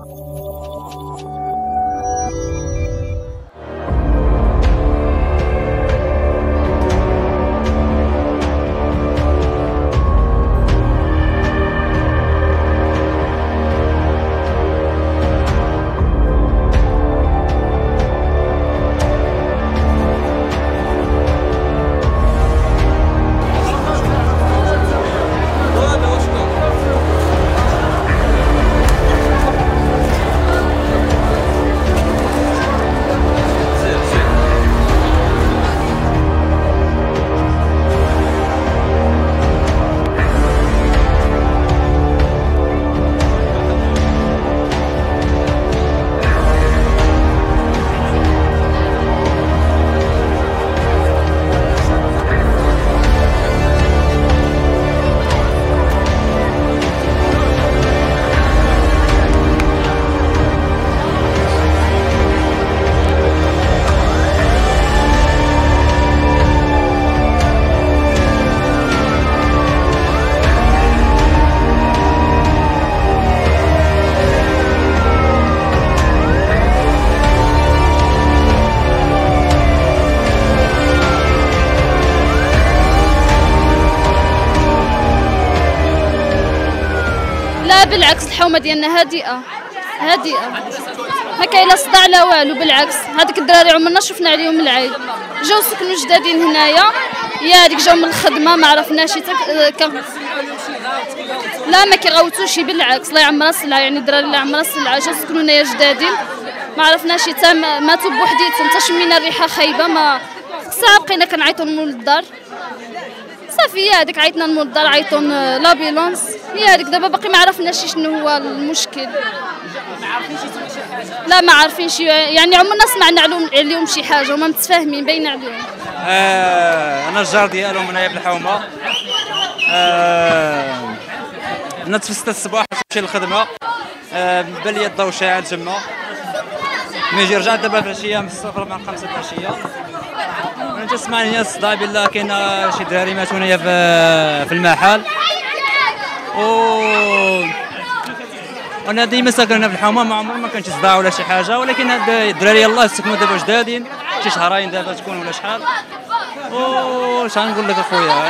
لا بالعكس، الحومه ديالنا هادئه ما كاين لا صداع لا والو، بالعكس هذيك الدراري عمرنا شفنا عليهم العيب. جاو سكنوا جدادين هنايا، يا هذيك جاو من الخدمه ما عرفناش لا ما كيغوتوش، بالعكس الله يعمر السلعه، يعني الدراري الله يعمر السلعه جاو سكنوا هنايا جدادين ما عرفناش حتى ماتوا بوحديتهم، حتى شمينا الريحه خايبه. ما ساعه بقينا كنعيطوا لمول الدار صافي، هي هذيك عيطنا لمول الدار، عيطوا لابيلونس، هي هذيك دابا باقي ما عرفناش شنو هو المشكل. لا ما عارفينش، يعني عمرنا سمعنا عليهم شي حاجه وما متفاهمين باينه عليهم. انا الجار ديالهم هنايا في الحومه. انا تفسدت الصباح نمشي للخدمه، بان لي الضو شاعل تما، ملي رجعت دابا في العشيه من السفره مع 5 العشيه، انا تسمع هنا الصداع بالله كاين شي دراري ماتوا هنايا في المحل. انا ديما ساكن هنا في الحومه، ما عمري ما كانت صداع ولا شي حاجه، ولكن هاد الدراري يلاه سكنوا دابا جدادين شي شهرين دابا تكون ولا شحال. واش غنقول لك اخويا،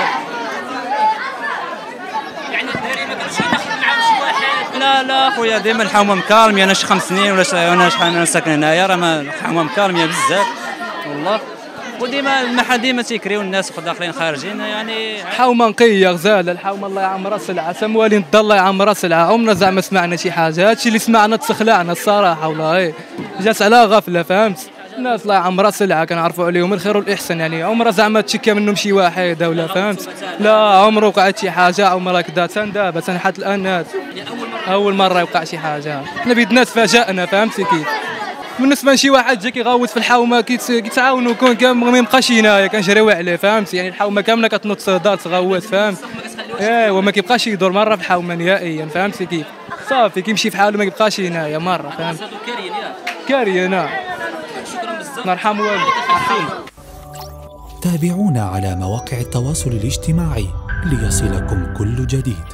يعني الدراري ما كانش يدخل معاهم شي واحد؟ لا اخويا ديما الحومه مكالميه. انا شي 5 سنين ولا انا شحال انا ساكن هنايا، راه الحومه مكالميه بزاف والله. وديما المحل ديما تيكريو الناس داخلين خارجين، يعني حومه نقيه غزاله الحومه الله يعمرها سلعه، سموالين الدار الله يعمرها سلعه، عمرنا زعما سمعنا شي حاجه. هادشي اللي سمعنا تسخلعنا الصراحه والله، جات على غفله فهمت. الناس الله يعمرها سلعه كنعرفوا عليهم الخير والاحسن، يعني عمرها زعما تشكى منهم شي واحد ولا فهمت. لا عمره وقعت شي حاجه، عمرها كدا دابا حتى الان اول مره يوقع شي حاجه. حنا بيدنا تفاجئنا فهمتي كيف. بالنسبه لشي واحد جا كيغوت في الحومه كيتعاونوا، كون ما يبقاش هنايا كنجريو عليه فهمت. يعني الحومه كامله كتنوض دار تغوت فهمت. ايوا ما كيبقاش يدور مره في الحومه نهائيا فهمتي كيف. صافي كيمشي في حاله ما كيبقاش هنايا مره فهمت. كاريين شكرا بزاف، نرحم والديك. تابعونا على مواقع التواصل الاجتماعي ليصلكم كل جديد.